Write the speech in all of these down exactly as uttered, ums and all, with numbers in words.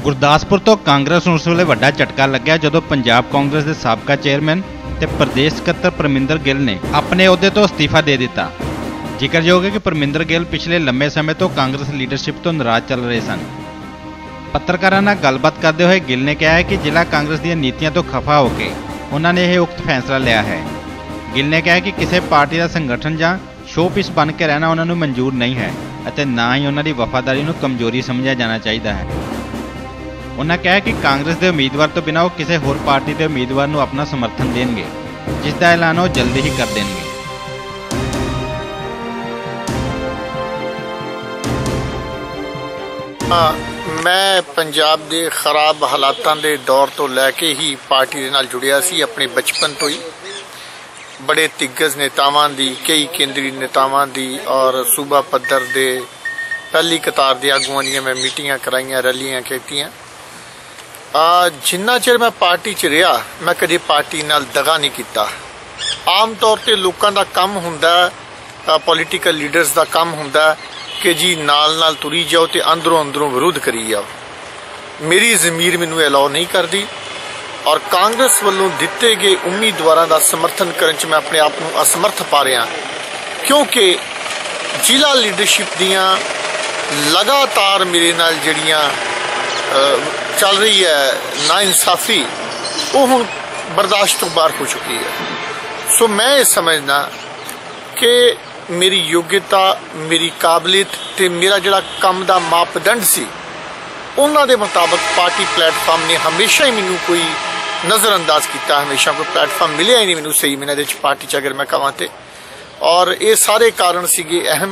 ਗੁਰਦਾਸਪੁਰ ਤੋਂ ਕਾਂਗਰਸ ਨੂੰ ਉਸ ਵੇਲੇ ਵੱਡਾ ਝਟਕਾ ਲੱਗਿਆ ਜਦੋਂ ਪੰਜਾਬ ਕਾਂਗਰਸ ਦੇ ਸਾਬਕਾ ਚੇਅਰਮੈਨ ਤੇ ਪ੍ਰਦੇਸ਼ ਸਕੱਤਰ ਪਰਮਿੰਦਰ ਗਿੱਲ ਨੇ ਆਪਣੇ ਅਹੁਦੇ ਤੋਂ ਅਸਤੀਫਾ ਦੇ ਦਿੱਤਾ। ਜ਼ਿਕਰਯੋਗ ਹੈ ਕਿ ਪਰਮਿੰਦਰ ਗਿੱਲ ਪਿਛਲੇ ਲੰਮੇ ਸਮੇਂ ਤੋਂ ਕਾਂਗਰਸ ਲੀਡਰਸ਼ਿਪ ਤੋਂ ਨਾਰਾਜ਼ ਚੱਲ ਰਹੇ ਸਨ। ਪੱਤਰਕਾਰਾਂ ਨਾਲ ਗੱਲਬਾਤ ਕਰਦੇ ਹੋਏ ਗਿੱਲ ਨੇ ਕਿਹਾ ਹੈ ਕਿ ਜ਼ਿਲ੍ਹਾ ਕਾਂਗਰਸ ਦੀਆਂ ਨੀਤੀਆਂ ਤੋਂ ਖਫਾ ਹੋ ਕੇ ਉਹਨਾਂ ਨੇ ਇਹ ਉਕਤ ਫੈਸਲਾ ਲਿਆ ਹੈ। ਗਿੱਲ ਨੇ ਕਿਹਾ ਕਿ ਕਿਸੇ ਪਾਰਟੀ ਦਾ ਸੰਗਠਨ ਜਾਂ ਸ਼ੋਪੀਸ ਬਣ ਕੇ ਰਹਿਣਾ ਉਹਨਾਂ ਨੂੰ ਮਨਜ਼ੂਰ ਨਹੀਂ ਹੈ ਅਤੇ ਨਾ ਹੀ ਉਹਨਾਂ ਦੀ ਵਫਾਦਾਰੀ ਨੂੰ ਕਮਜ਼ੋਰੀ ਸਮਝਿਆ ਜਾਣਾ ਚਾਹੀਦਾ ਹੈ। ਉਹਨਾਂ ਕਿਹਾ ਕਿ ਕਾਂਗਰਸ ਦੇ ਉਮੀਦਵਾਰ ਤੋਂ ਬਿਨਾਂ ਉਹ ਕਿਸੇ ਹੋਰ ਪਾਰਟੀ ਦੇ ਉਮੀਦਵਾਰ ਨੂੰ ਆਪਣਾ ਸਮਰਥਨ ਦੇਣਗੇ, ਜਿਸ ਦਾ ਐਲਾਨ ਉਹ ਜਲਦੀ ਹੀ ਕਰ ਦੇਣਗੇ। मैं पंजाब के खराब हालातों के दौर तो लैके ही पार्टी के नाल जुड़िया सी। अपने बचपन तो ही बड़े दिग्गज नेतावां दी, कई केंद्रीय नेतावां दी और सूबा पद्धर दे पहली कतार दे आगुआं दी मैं मीटिंगां कराइयां, रैलियां कीतियां। जिन्ना चिर मैं पार्टी च रहा मैं कदे पार्टी नाल दगा नहीं कीता। आम तौर पर लोगों का काम हुंदा, पॉलिटिकल लीडर्स का काम हुंदा कि जी नाल नाल तुरी जाओ तो अंदरों अंदरों विरोध करी जाओ। मेरी ज़मीर मैनू अलाउ नहीं करती और कांग्रेस वालों दिते गए उम्मीदवारों का समर्थन करने च मैं अपने आप को असमर्थ पा रहा, क्योंकि जिला लीडरशिप दियां लगातार मेरे नाल जड़ियां चल रही है नाइंसाफ़ी, वो हुण बर्दाश्त तो बाहर हो चुकी है। सो मैं ये समझना कि मेरी योग्यता, मेरी काबलियत ते मेरा जिहड़ा काम दा मापदंड सी उन्हां दे मुताबिक पार्टी प्लेटफॉर्म ने हमेशा ही मैनू कोई नज़रअंदाज किया, हमेशा कोई प्लेटफॉर्म मिलिया ही नहीं मैनू सही मैंने दे पार्टी च अगर मैं कहां ते। और ये सारे कारण सीगे अहम।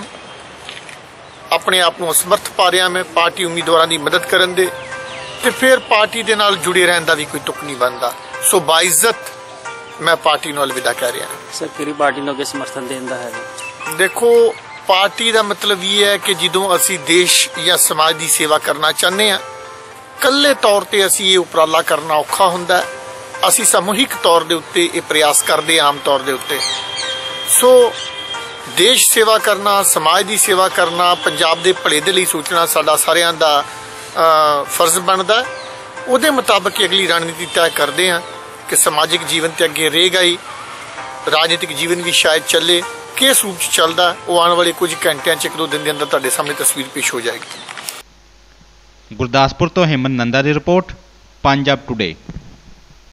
अपने आप को असमर्थ पा रहा मैं पार्टी उम्मीदवारों की मदद करन दे ते फिर पार्टी दे नाल जुड़े रहन दा भी कोई तुक नहीं बनता। सो बाइज्जत मैं पार्टी नूं अलविदा कह रहा। सर किहड़ी पार्टी नूं अगे समर्थन देंदा है? देखो, पार्टी का मतलब ये है कि जो असी देश या समाज की सेवा करना चाहते हैं, कल्ले तौर पर असी ये उपराला करना औखा हुंदा है। असी सामूहिक तौर के उत्ते ये प्रयास करते आम तौर के उत्ते। सो देश सेवा करना, समाज की सेवा करना, पंजाब के भले के लिए सोचना साडा सारियां दा फर्ज बनता है। उहदे मुताबिक अगली रणनीति तय करते हैं कि समाजिक जीवन तो अगे रहेगा ही, राजनीतिक जीवन भी शायद चले। किस रूप च चलदा वो आने वाले कुछ घंटिया च एक दो दिन के अंदर तुहाडे सामने तस्वीर पेश हो जाएगी। गुरदासपुर तो हेमंत नंदा की रिपोर्ट, पंजाब टुडे।